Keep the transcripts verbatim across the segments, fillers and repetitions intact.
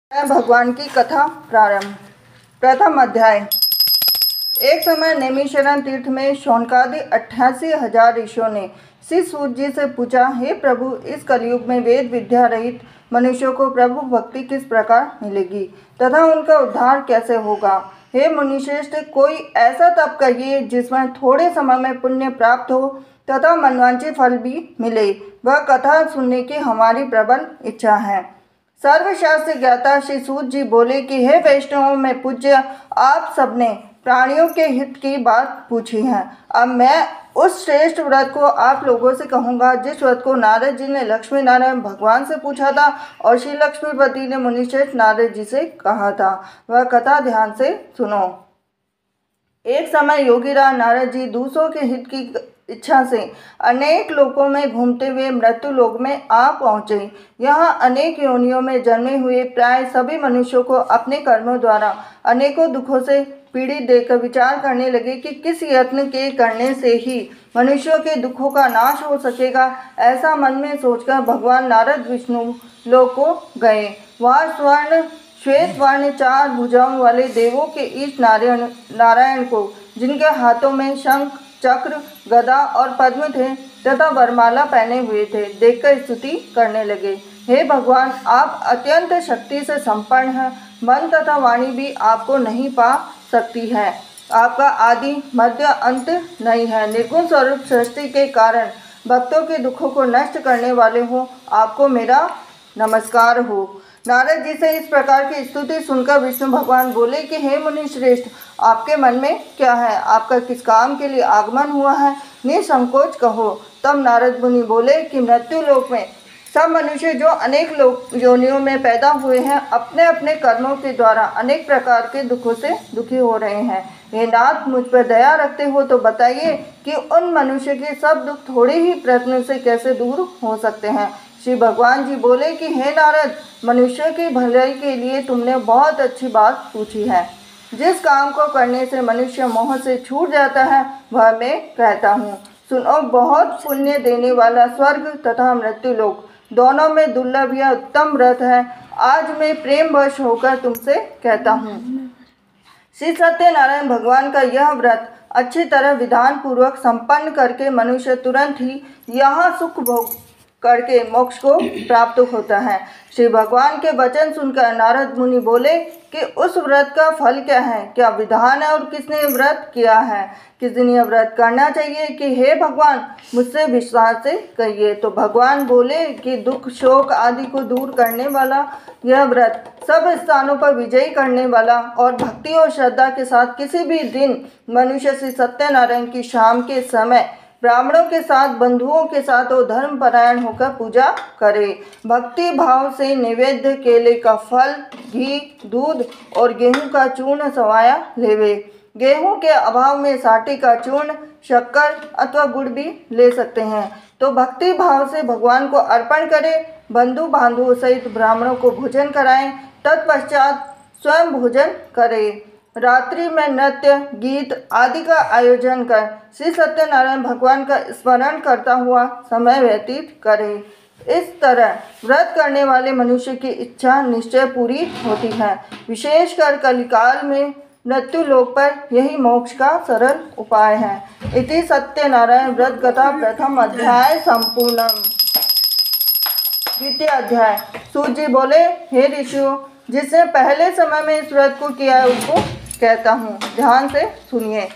भगवान की कथा प्रारंभ। प्रथम अध्याय। एक समय नैमिषारण्य तीर्थ में शौनकादि अट्ठासी हजार ऋषियों ने श्री सूत जी से पूछा, हे प्रभु, इस कलयुग में वेद विद्या रहित मनुष्यों को प्रभु भक्ति किस प्रकार मिलेगी तथा उनका उद्धार कैसे होगा? हे मुनिश्रेष्ठ, कोई ऐसा तप कहिए जिसमें थोड़े समय में पुण्य प्राप्त हो तथा मनवांछित फल भी मिले। वह कथा सुनने की हमारी प्रबल इच्छा है। सर्वशास्त्र ज्ञाता श्री सूत जी बोले कि हे वैष्णवों में पूज्य, आप सबने प्राणियों के हित की बात पूछी है। अब मैं उस श्रेष्ठ व्रत को आप लोगों से कहूँगा जिस व्रत को नारद जी ने लक्ष्मी नारायण भगवान से पूछा था और श्री लक्ष्मीपति ने मुनिश्रेष्ठ नारद जी से कहा था। वह कथा ध्यान से सुनो। एक समय योगीराज नारद जी दूसरों के हित की इच्छा से अनेक लोकों में घूमते हुए मृत्यु लोक में आ पहुँचे। यहाँ अनेक योनियों में जन्मे हुए प्राय सभी मनुष्यों को अपने कर्मों द्वारा अनेकों दुखों से पीड़ित देखकर विचार करने लगे कि किस यत्न के करने से ही मनुष्यों के दुखों का नाश हो सकेगा। ऐसा मन में सोचकर भगवान नारद विष्णु लोक को गए। वहाँ स्वर्ण श्वेत वर्ण चार भुजाओं वाले देवों के इष्ट नारायण नारायण को, जिनके हाथों में शंख चक्र गदा और पद्म थे तथा वरमाला पहने हुए थे, देखकर स्तुति करने लगे। हे भगवान, आप अत्यंत शक्ति से संपन्न हैं। मन तथा वाणी भी आपको नहीं पा सकती है। आपका आदि मध्य अंत नहीं है। निर्गुण स्वरूप सृष्टि के कारण भक्तों के दुखों को नष्ट करने वाले हो, आपको मेरा नमस्कार हो। नारद जी से इस प्रकार की स्तुति सुनकर विष्णु भगवान बोले कि हे मुनि श्रेष्ठ, आपके मन में क्या है? आपका किस काम के लिए आगमन हुआ है? निसंकोच कहो। तब नारद मुनि बोले कि मृत्यु लोक में सब मनुष्य जो अनेक लोक योनियों में पैदा हुए हैं, अपने अपने कर्मों के द्वारा अनेक प्रकार के दुखों से दुखी हो रहे हैं। हे नाथ, मुझ पर दया रखते हो तो बताइए कि उन मनुष्य के सब दुख थोड़े ही प्रयत्न से कैसे दूर हो सकते हैं? श्री भगवान जी बोले कि हे नारद, मनुष्य की भलाई के लिए तुमने बहुत अच्छी बात पूछी है। जिस काम को करने से मनुष्य मोह से छूट जाता है वह मैं कहता हूँ। सुनो, बहुत पुण्य देने वाला स्वर्ग तथा मृत्यु लोक दोनों में दुर्लभ या उत्तम व्रत है। आज मैं प्रेम वश होकर तुमसे कहता हूँ। श्री सत्यनारायण भगवान का यह व्रत अच्छी तरह विधान पूर्वक संपन्न करके मनुष्य तुरंत ही यहाँ सुख भोग करके मोक्ष को प्राप्त होता है। श्री भगवान के वचन सुनकर नारद मुनि बोले कि उस व्रत का फल क्या है, क्या विधान है और किसने व्रत किया है? किस दिन यह व्रत करना चाहिए कि हे भगवान, मुझसे विश्वास से कहिए। तो भगवान बोले कि दुख शोक आदि को दूर करने वाला यह व्रत, सब स्थानों पर विजयी करने वाला और भक्ति और श्रद्धा के साथ किसी भी दिन मनुष्य श्री सत्यनारायण की शाम के समय ब्राह्मणों के साथ बंधुओं के साथ और धर्म परायण होकर पूजा करे। भक्ति भाव से नैवेद्य केले का फल, घी, दूध और गेहूं का चूर्ण सवाया लेवे। गेहूं के अभाव में साटी का चूर्ण, शक्कर अथवा गुड़ भी ले सकते हैं। तो भक्ति भाव से भगवान को अर्पण करें। बंधु बांधुओं सहित ब्राह्मणों को भोजन कराएं। तत्पश्चात स्वयं भोजन करें। रात्रि में नृत्य गीत आदि का आयोजन कर श्री सत्यनारायण भगवान का स्मरण करता हुआ समय व्यतीत करें। इस तरह व्रत करने वाले मनुष्य की इच्छा निश्चय पूरी होती है। विशेषकर कलिकाल में मृत्यु लोक पर यही मोक्ष का सरल उपाय है। इति सत्यनारायण व्रत कथा प्रथम अध्याय संपूर्णम। द्वितीय अध्याय। सूत जी बोले, हे ऋषियों, जिसने पहले समय में इस व्रत को किया है उसको कहता हूँ, ध्यान से सुनिए।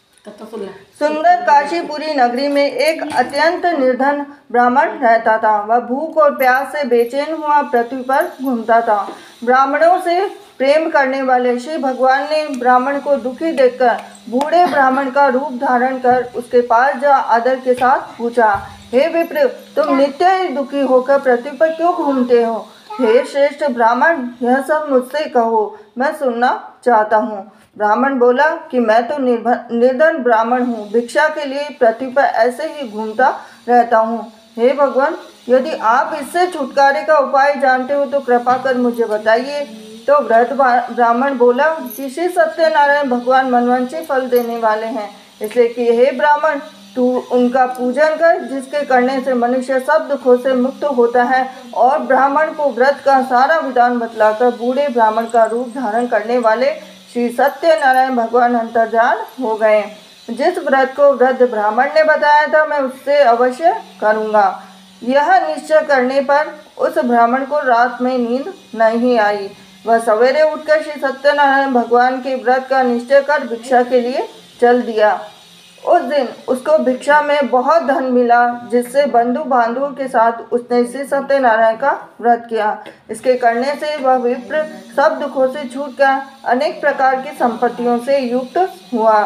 सुंदर काशीपुरी नगरी में एक अत्यंत निर्धन ब्राह्मण रहता था। वह भूख और प्यास से बेचैन हुआ पृथ्वी पर घूमता था। ब्राह्मणों से प्रेम करने वाले श्री भगवान ने ब्राह्मण को दुखी देखकर बूढ़े ब्राह्मण का रूप धारण कर उसके पास जा आदर के साथ पूछा, हे विप्र, तुम नित्य ही दुखी होकर पृथ्वी पर क्यों घूमते हो? हे श्रेष्ठ ब्राह्मण, यह सब मुझसे कहो, मैं सुनना चाहता हूँ। ब्राह्मण बोला कि मैं तो निर्धन ब्राह्मण हूँ, भिक्षा के लिए पृथ्वी पर ऐसे ही घूमता रहता हूँ। हे भगवान, यदि आप इससे छुटकारे का उपाय जानते हो तो कृपा कर मुझे बताइए। तो वृद्ध ब्राह्मण बोला कि श्री सत्यनारायण भगवान मनवांछित फल देने वाले हैं, इसलिए कि हे ब्राह्मण, तू उनका पूजन कर, जिसके करने से मनुष्य सब दुखों से मुक्त होता है। और ब्राह्मण को व्रत का सारा विधान बतलाकर बूढ़े ब्राह्मण का रूप धारण करने वाले श्री सत्यनारायण भगवान अंतर्धान हो गए। जिस व्रत को वृद्ध ब्राह्मण ने बताया था, मैं उससे अवश्य करूँगा। यह निश्चय करने पर उस ब्राह्मण को रात में नींद नहीं आई। वह सवेरे उठकर श्री सत्यनारायण भगवान के व्रत का निश्चय कर भिक्षा के लिए चल दिया। उस दिन उसको भिक्षा में बहुत धन मिला, जिससे बंधु बांधवों के साथ उसने श्री सत्यनारायण का व्रत किया। इसके करने से वह विप्र सब दुखों से छूटकर अनेक प्रकार की संपत्तियों से युक्त हुआ।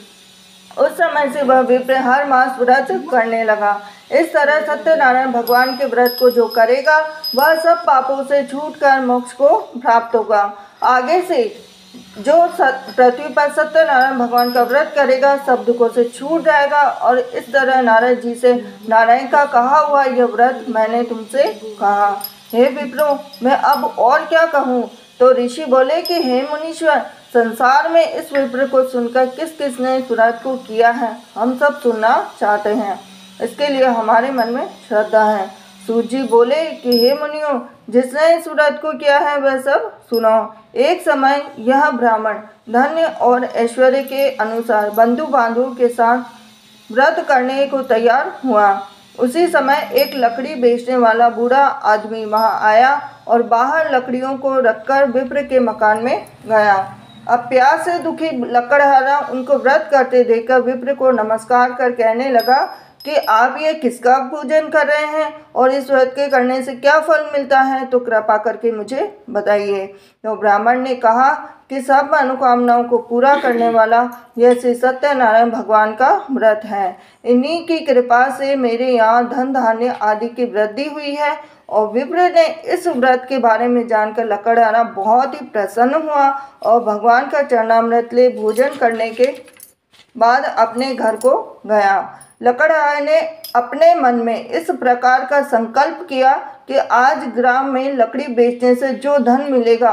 उस समय से वह विप्र हर मास व्रत करने लगा। इस तरह सत्यनारायण भगवान के व्रत को जो करेगा, वह सब पापों से छूटकर मोक्ष को प्राप्त होगा। आगे से जो पृथ्वी पर सत्यनारायण भगवान का व्रत करेगा, सब दुखों से छूट जाएगा। और इस तरह नारद जी से नारायण का कहा हुआ यह व्रत मैंने तुमसे कहा। हे विप्रो, मैं अब और क्या कहूँ? तो ऋषि बोले कि हे मुनीश्वर, संसार में इस विप्र को सुनकर किस किसने इस व्रत को किया है, हम सब सुनना चाहते हैं। इसके लिए हमारे मन में श्रद्धा है। सूत जी बोले कि हे मुनियों, जिसने इस व्रत को किया है वह सब सुनो। एक समय यह ब्राह्मण धन्य और ऐश्वर्य के अनुसार बंधु बांधवों के साथ व्रत करने को तैयार हुआ। उसी समय एक लकड़ी बेचने वाला बूढ़ा आदमी वहां आया और बाहर लकड़ियों को रखकर विप्र के मकान में गया। अब प्यास से दुखी लकड़हारा उनको व्रत करते देखकर विप्र को नमस्कार कर कहने लगा कि आप ये किसका पूजन कर रहे हैं और इस व्रत के करने से क्या फल मिलता है, तो कृपा करके मुझे बताइए। तो ब्राह्मण ने कहा कि सब मनोकामनाओं को पूरा करने वाला यह श्री सत्यनारायण भगवान का व्रत है। इन्हीं की कृपा से मेरे यहाँ धन धान्य आदि की वृद्धि हुई है। और विप्र ने इस व्रत के बारे में जानकर लकड़हारा बहुत ही प्रसन्न हुआ और भगवान का चरणामृत ले भोजन करने के बाद अपने घर को गया। लकड़हारे ने अपने मन में इस प्रकार का संकल्प किया कि आज ग्राम में लकड़ी बेचने से जो धन मिलेगा,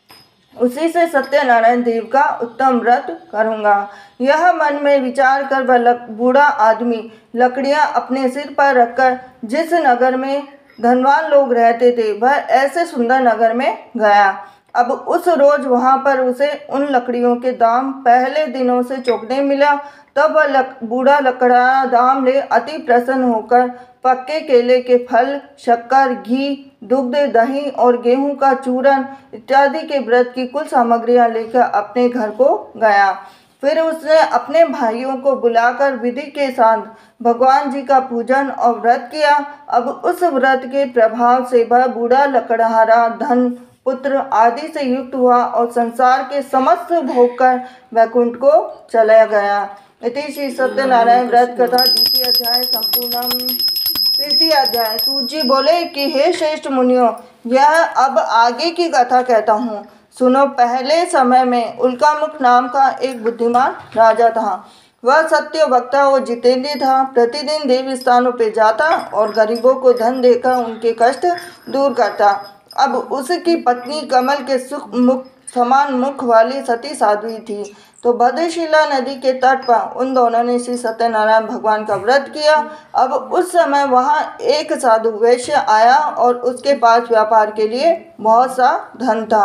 उसी से सत्यनारायण देव का उत्तम व्रत करूँगा। यह मन में विचार कर वह बूढ़ा आदमी लकड़ियाँ अपने सिर पर रखकर जिस नगर में धनवान लोग रहते थे, वह ऐसे सुंदर नगर में गया। अब उस रोज वहाँ पर उसे उन लकड़ियों के दाम पहले दिनों से चौगने मिला। तब वह लक, बूढ़ा लकड़ा दाम ले अति प्रसन्न होकर पक्के केले के फल, शक्कर, घी, दुग्ध, दही और गेहूं का चूरन इत्यादि के व्रत की कुल सामग्रियां लेकर अपने घर को गया। फिर उसने अपने भाइयों को बुलाकर विधि के साथ भगवान जी का पूजन और व्रत किया। अब उस व्रत के प्रभाव से वह बूढ़ा लकड़हारा धन, पुत्र आदि से युक्त हुआ और संसार के समस्त भोग कर वैकुंठ को चला गया। इति श्री सत्यनारायण व्रत कथा द्वितीय अध्याय संपूर्णम। तृतीय अध्याय। सूत जी बोले कि हे श्रेष्ठ मुनियों, यह अब आगे की कथा कहता हूँ, सुनो। पहले समय में उल्कामुख नाम का एक बुद्धिमान राजा था। वह सत्य वक्ता और जितेंद्रिय था। प्रतिदिन देव स्थानों पर जाता और गरीबों को धन देकर उनके कष्ट दूर करता। अब उसकी पत्नी कमल के सुख मुख समान मुख वाली सती साध्वी थी। तो भद्रशिला नदी के तट पर उन दोनों ने श्री सत्यनारायण भगवान का व्रत किया। अब उस समय वहाँ एक साधु वैश्य आया और उसके पास व्यापार के लिए बहुत सा धन था।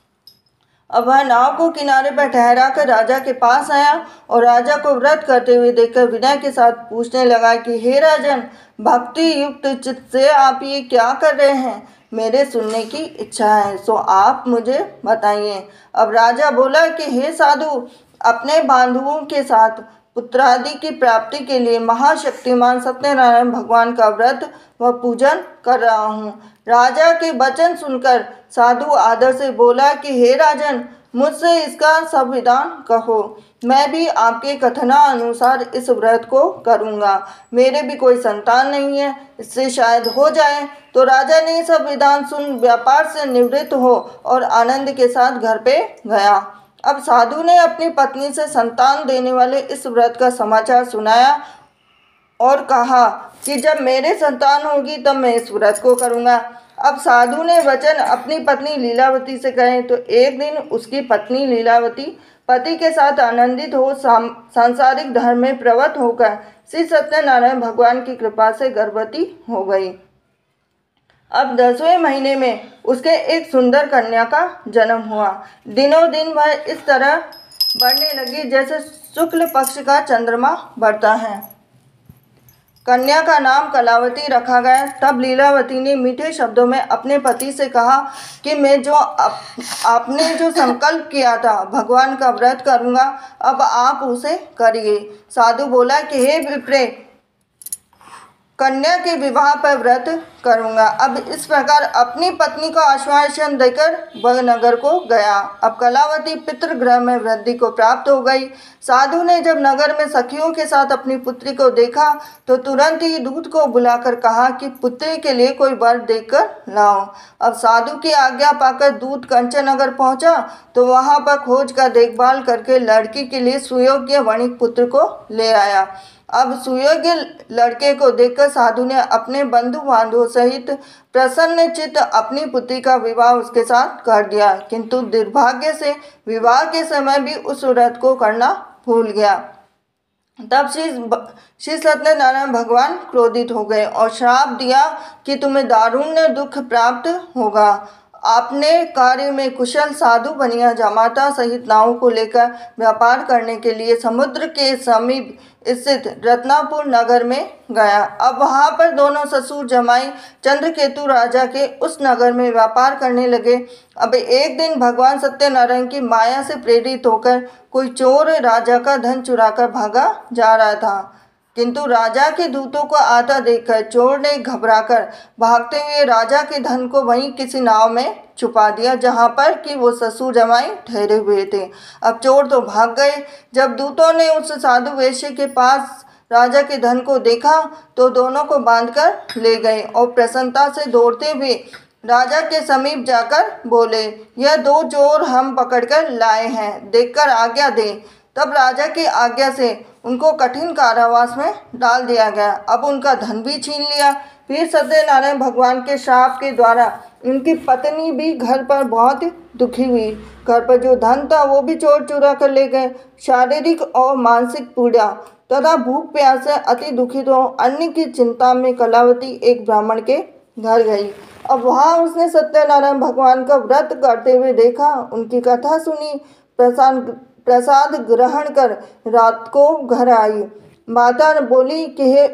अब वह नाव को किनारे पर ठहरा कर राजा के पास आया और राजा को व्रत करते हुए देखकर विनय के साथ पूछने लगा कि हे राजन, भक्ति युक्त चित्त से आप ये क्या कर रहे हैं? मेरे सुनने की इच्छा है, सो आप मुझे बताइए। अब राजा बोला कि हे साधु, अपने बांधवों के साथ पुत्रादि की प्राप्ति के लिए महाशक्तिमान सत्यनारायण भगवान का व्रत व पूजन कर रहा हूँ। राजा के वचन सुनकर साधु आदर से बोला कि हे राजन, मुझसे इसका सब विधान कहो। मैं भी आपके कथना अनुसार इस व्रत को करूँगा। मेरे भी कोई संतान नहीं है, इससे शायद हो जाए। तो राजा ने सब विधान सुन व्यापार से निवृत्त हो और आनंद के साथ घर पे गया। अब साधु ने अपनी पत्नी से संतान देने वाले इस व्रत का समाचार सुनाया और कहा कि जब मेरे संतान होगी तब मैं इस व्रत को करूँगा। अब साधु ने वचन अपनी पत्नी लीलावती से कहे तो एक दिन उसकी पत्नी लीलावती पति के साथ आनंदित हो सांसारिक धर्म में प्रवृत्त होकर श्री सत्यनारायण भगवान की कृपा से गर्भवती हो गई। अब दसवें महीने में उसके एक सुंदर कन्या का जन्म हुआ। दिनों दिन वह इस तरह बढ़ने लगी जैसे शुक्ल पक्ष का चंद्रमा बढ़ता है। कन्या का नाम कलावती रखा गया। तब लीलावती ने मीठे शब्दों में अपने पति से कहा कि मैं जो आप, आपने जो संकल्प किया था भगवान का व्रत करूंगा, अब आप उसे करिए। साधु बोला कि हे विप्रे, कन्या के विवाह पर व्रत करूंगा। अब इस प्रकार अपनी पत्नी को आश्वासन देकर वह नगर को गया। अब कलावती पितृगृह में वृद्धि को प्राप्त हो गई। साधु ने जब नगर में सखियों के साथ अपनी पुत्री को देखा तो तुरंत ही दूत को बुलाकर कहा कि पुत्री के लिए कोई वर देखकर लाओ। अब साधु की आज्ञा पाकर दूत कंचन नगर पहुंचा तो वहां पर खोज का देखभाल करके लड़की के लिए सुयोग्य वणिक पुत्र को ले आया। अब सुयोग्य लड़के को देखकर साधु ने अपने बंधु बांधवों सहित प्रसन्न चित्त अपनी पुत्री का विवाह उसके साथ कर दिया, किंतु दुर्भाग्य से विवाह के समय भी उस व्रत को करना भूल गया। तब श्री श्री सत्यनारायण भगवान क्रोधित हो गए और श्राप दिया कि तुम्हें दारुण्य दुख प्राप्त होगा। आपने कार्य में कुशल साधु बनिया जामाता सहित नावों को लेकर व्यापार करने के लिए समुद्र के समीप स्थित रत्नापुर नगर में गया। अब वहां पर दोनों ससुर जमाई चंद्रकेतु राजा के उस नगर में व्यापार करने लगे। अब एक दिन भगवान सत्यनारायण की माया से प्रेरित होकर कोई चोर राजा का धन चुराकर भागा जा रहा था, किंतु राजा के दूतों को आता देखकर चोर ने घबराकर भागते हुए राजा के धन को वहीं किसी नाव में छुपा दिया जहां पर कि वो ससुर जमाई ठहरे हुए थे। अब चोर तो भाग गए। जब दूतों ने उस साधु वैश्य के पास राजा के धन को देखा तो दोनों को बांधकर ले गए और प्रसन्नता से दौड़ते हुए राजा के समीप जाकर बोले, यह दो चोर हम पकड़कर लाए हैं, देखकर आज्ञा दें। तब राजा की आज्ञा से उनको कठिन कारावास में डाल दिया गया। अब उनका धन भी छीन लिया। फिर सत्यनारायण भगवान के शाप के द्वारा उनकी पत्नी भी घर पर बहुत दुखी हुई। घर पर जो धन था वो भी चोर चुरा कर ले गए। शारीरिक और मानसिक पीड़ा तथा भूख प्यास से अति दुखित हो अन्य की चिंता में कलावती एक ब्राह्मण के घर गई। अब वहाँ उसने सत्यनारायण भगवान का व्रत करते हुए देखा, उनकी कथा सुनी, प्रसन्न प्रसाद ग्रहण कर रात को घर आई। माता बोली कि हे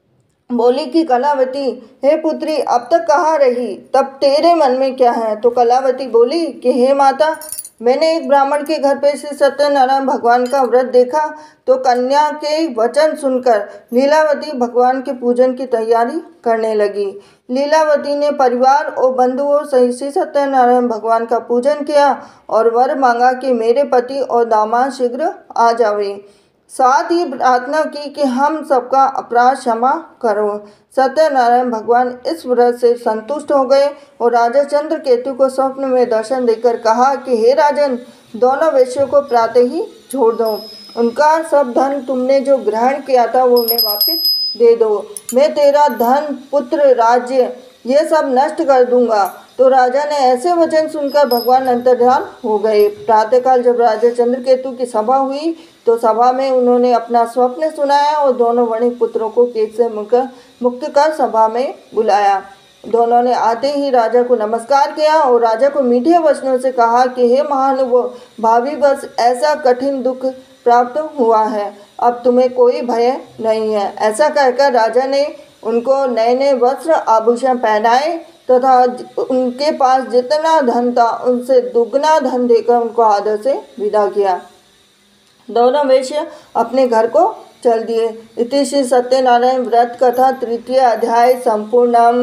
बोली कि कलावती, हे पुत्री, अब तक कहाँ रही? तब तेरे मन में क्या है? तो कलावती बोली कि हे माता, मैंने एक ब्राह्मण के घर पे श्री सत्यनारायण भगवान का व्रत देखा तो कन्या के वचन सुनकर लीलावती भगवान के पूजन की तैयारी करने लगी। लीलावती ने परिवार और बंधुओं सहित श्री सत्यनारायण भगवान का पूजन किया और वर मांगा कि मेरे पति और दामाद शीघ्र आ जावे। साथ ही प्रार्थना की कि हम सबका अपराध क्षमा करो। सत्यनारायण भगवान इस व्रत से संतुष्ट हो गए और राजा चंद्रकेतु को स्वप्न में दर्शन देकर कहा कि हे राजन, दोनों वैश्यों को प्रातः ही छोड़ दो। उनका सब धन तुमने जो ग्रहण किया था वो उन्हें वापस दे दो। मैं तेरा धन, पुत्र, राज्य ये सब नष्ट कर दूंगा। तो राजा ने ऐसे वचन सुनकर भगवान अंतर्ध्यान हो गए। प्रातःकाल जब राजा चंद्रकेतु की सभा हुई तो सभा में उन्होंने अपना स्वप्न सुनाया और दोनों वणिक पुत्रों को केस से मुक्त कर सभा में बुलाया। दोनों ने आते ही राजा को नमस्कार किया और राजा को मीठे वचनों से कहा कि हे महानुभाव, भावी वर्ष ऐसा कठिन दुख प्राप्त हुआ है, अब तुम्हें कोई भय नहीं है। ऐसा कहकर राजा ने उनको नए नए वस्त्र आभूषण पहनाए तथा उनके पास जितना धन था उनसे दुगना धन देकर उनको आदर से विदा किया। दोनों वैश्य अपने घर को चल दिए। इति श्री सत्यनारायण व्रत कथा तृतीय अध्याय संपूर्णम।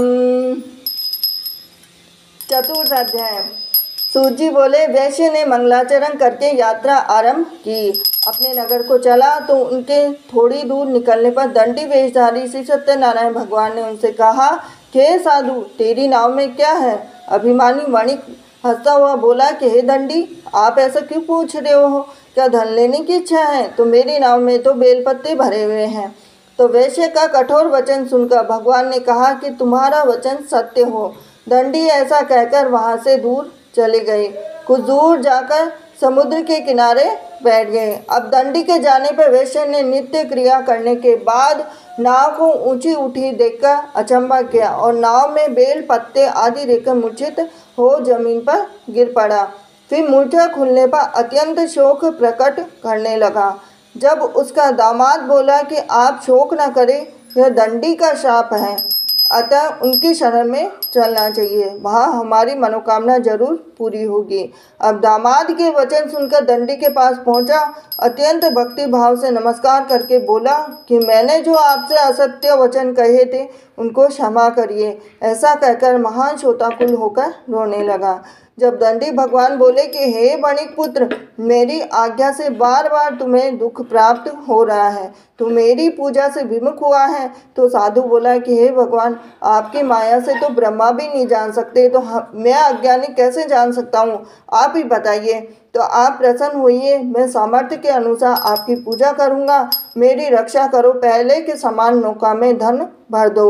चतुर्थ अध्याय। सूजी बोले, वैश्य ने मंगलाचरण करके यात्रा आरंभ की। अपने नगर को चला तो उनके थोड़ी दूर निकलने पर दंडी वेशधारी श्री सत्यनारायण भगवान ने उनसे कहा कि हे साधु, तेरी नाव में क्या है? अभिमानी वणिक हंसता हुआ बोला कि हे दंडी, आप ऐसा क्यों पूछ रहे हो? क्या धन लेने की इच्छा है? तो मेरी नाव में तो बेलपत्ते भरे हुए हैं। तो वैश्य का कठोर वचन सुनकर भगवान ने कहा कि तुम्हारा वचन सत्य हो। दंडी ऐसा कहकर वहाँ से दूर चले गए। कुछ दूर जाकर समुद्र के किनारे बैठ गए। अब दंडी के जाने पर वैश्य ने नित्य क्रिया करने के बाद नाव को ऊंची उठी देखकर अचंभा किया और नाव में बेल पत्ते आदि देखकर मूर्छित हो जमीन पर गिर पड़ा। फिर मूर्छा खुलने पर अत्यंत शोक प्रकट करने लगा। जब उसका दामाद बोला कि आप शोक न करें, यह दंडी का शाप है, अतः उनकी शरण में चलना चाहिए, वहाँ हमारी मनोकामना जरूर पूरी होगी। अब दामाद के वचन सुनकर दंडी के पास पहुँचा, अत्यंत भक्ति भाव से नमस्कार करके बोला कि मैंने जो आपसे असत्य वचन कहे थे उनको क्षमा करिए। ऐसा कहकर महान शोकाकुल होकर रोने लगा। जब दंडी भगवान बोले कि हे वणिक पुत्र, मेरी आज्ञा से बार बार तुम्हें दुख प्राप्त हो रहा है, तू मेरी पूजा से विमुख हुआ है। तो साधु बोला कि हे भगवान, आपकी माया से तो ब्रह्मा भी नहीं जान सकते, तो मैं अज्ञानी कैसे जान सकता हूँ, आप ही बताइए। तो आप प्रसन्न होइए, मैं सामर्थ्य के अनुसार आपकी पूजा करूँगा, मेरी रक्षा करो, पहले के समान नौका में धन भर दो।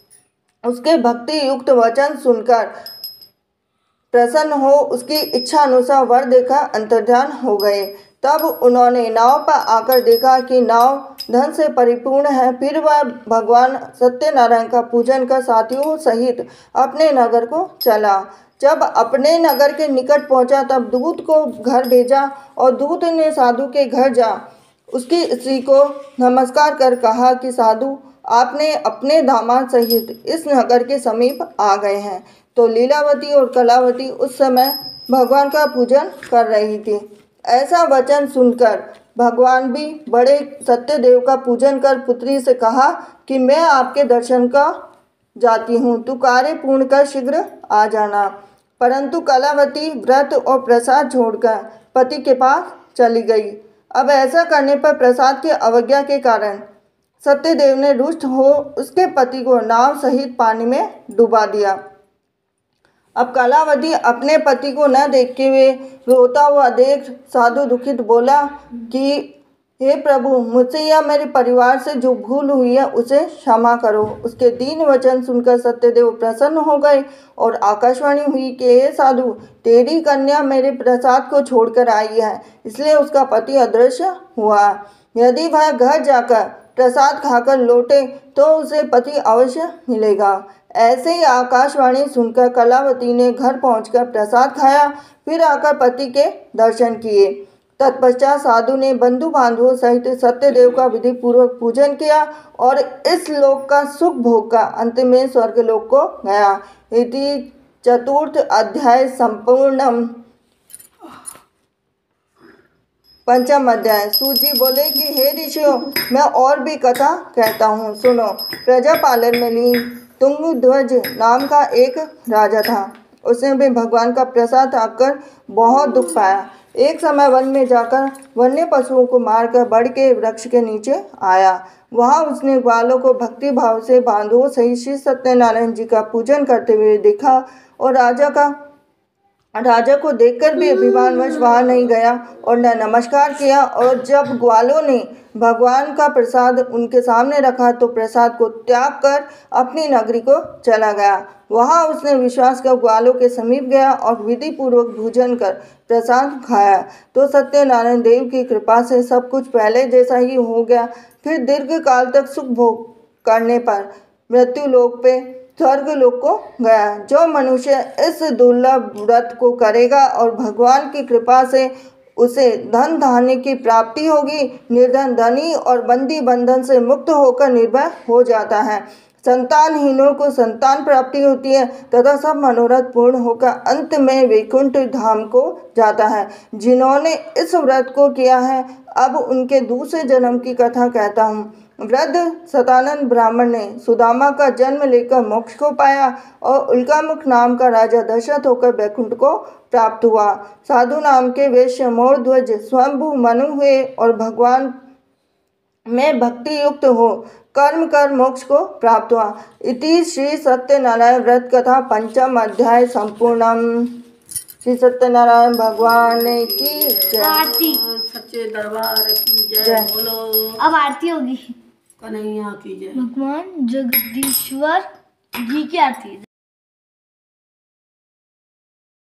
उसके भक्ति युक्त वचन सुनकर प्रसन्न हो उसकी इच्छा अनुसार वर देखा अंतर्ध्यान हो गए। तब उन्होंने नाव पर आकर देखा कि नाव धन से परिपूर्ण है। फिर वह भगवान सत्यनारायण का पूजन कर साथियों सहित अपने नगर को चला। जब अपने नगर के निकट पहुंचा तब दूत को घर भेजा और दूत ने साधु के घर जा उसकी स्त्री को नमस्कार कर कहा कि साधु, आपने अपने दामाद सहित इस नगर के समीप आ गए हैं। तो लीलावती और कलावती उस समय भगवान का पूजन कर रही थी। ऐसा वचन सुनकर भगवान भी बड़े सत्यदेव का पूजन कर पुत्री से कहा कि मैं आपके दर्शन का जाती हूँ, तू कार्य पूर्ण कर शीघ्र आ जाना। परंतु कलावती व्रत और प्रसाद छोड़कर पति के पास चली गई। अब ऐसा करने पर प्रसाद की अवज्ञा के कारण सत्यदेव ने रुष्ट हो उसके पति को नाव सहित पानी में डुबा दिया। अब कलावती अपने पति को न देखते हुए रोता हुआ देख साधु दुखित बोला कि हे प्रभु, मुझसे या मेरे परिवार से जो भूल हुई है उसे क्षमा करो। उसके दीन वचन सुनकर सत्यदेव प्रसन्न हो गए और आकाशवाणी हुई कि हे साधु, तेरी कन्या मेरे प्रसाद को छोड़कर आई है, इसलिए उसका पति अदृश्य हुआ। यदि वह घर जाकर प्रसाद खाकर लौटे तो उसे पति अवश्य मिलेगा। ऐसे ही आकाशवाणी सुनकर कलावती ने घर पहुंचकर प्रसाद खाया, फिर आकर पति के दर्शन किए। तत्पश्चात साधु ने बंधु बांधवों सहित सत्यदेव का विधि पूर्वक पूजन किया और इस लोक का सुख भोग का अंत में स्वर्गलोक को गया। इति चतुर्थ अध्याय संपूर्णम। पंचम अध्याय। सूत जी बोले कि हे ऋषियों, मैं और भी कथा कहता हूँ, सुनो। प्रजापालन में ली तुंगध्वज नाम का एक राजा था। उसने भी भगवान का प्रसाद आकर बहुत दुख पाया। एक समय वन में जाकर वन्य पशुओं को मारकर बड़ के वृक्ष के नीचे आया। वहाँ उसने ग्वालों को भक्ति भाव से बांधवों सहित श्री सत्यनारायण जी का पूजन करते हुए देखा और राजा का राजा को देखकर भी अभिमानवश वहाँ नहीं गया और न नमस्कार किया। और जब ग्वालों ने भगवान का प्रसाद उनके सामने रखा तो प्रसाद को त्याग कर अपनी नगरी को चला गया। वहाँ उसने विश्वास कर ग्वालों के समीप गया और विधि पूर्वक भोजन कर प्रसाद खाया तो सत्यनारायण देव की कृपा से सब कुछ पहले जैसा ही हो गया। फिर दीर्घ काल तक सुख भोग करने पर मृत्यु लोक पे स्वर्ग लोक को गया। जो मनुष्य इस दुर्लभ व्रत को करेगा और भगवान की कृपा से उसे धन धान्य की प्राप्ति होगी, निर्धन धनी और बंदी बंधन से मुक्त होकर निर्भय हो जाता है। संतानहीनों को संतान प्राप्ति होती है तथा सब मनोरथ पूर्ण होकर अंत में वैकुंठ धाम को जाता है। जिन्होंने इस व्रत को किया है अब उनके दूसरे जन्म की कथा कहता हूँ। वृद्ध सतानंद ब्राह्मण ने सुदामा का जन्म लेकर मोक्ष को पाया और उल्कामुख नाम का राजा दशरथ होकर वैकुंठ को प्राप्त हुआ। साधु नाम के वैश्य मोरध्वज स्वयंभू मनु हुए और भगवान में भक्ति युक्त हो कर्म कर मोक्ष को प्राप्त हुआ। इति श्री सत्यनारायण व्रत कथा पंचम अध्याय संपूर्णम। श्री सत्यनारायण भगवान की जय। आरती सच्चे दरबार की जय। जय। बोलो अब आरती होगी। कन्हैया की जय। भगवान जगदीश्वर जी की आरती।